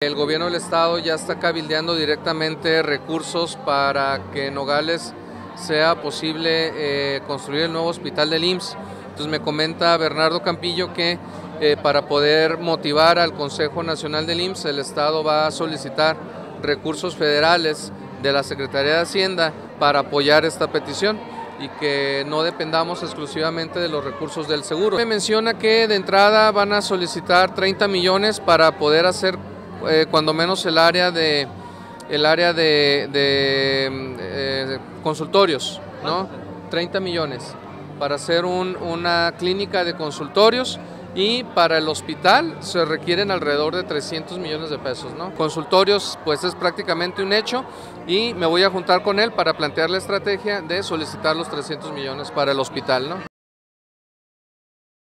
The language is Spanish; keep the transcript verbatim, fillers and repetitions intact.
El gobierno del estado ya está cabildeando directamente recursos para que en Nogales sea posible eh, construir el nuevo hospital del I M S S. Entonces me comenta Bernardo Campillo que eh, para poder motivar al Consejo Nacional del I M S S, el estado va a solicitar recursos federales de la Secretaría de Hacienda para apoyar esta petición y que no dependamos exclusivamente de los recursos del seguro. Me menciona que de entrada van a solicitar treinta millones para poder hacer eh, cuando menos el área de el área de, de eh, consultorios, ¿no? treinta millones para hacer un, una clínica de consultorios, y para el hospital se requieren alrededor de trescientos millones de pesos, ¿no? Consultorios pues es prácticamente un hecho, y me voy a juntar con él para plantear la estrategia de solicitar los trescientos millones para el hospital, ¿no?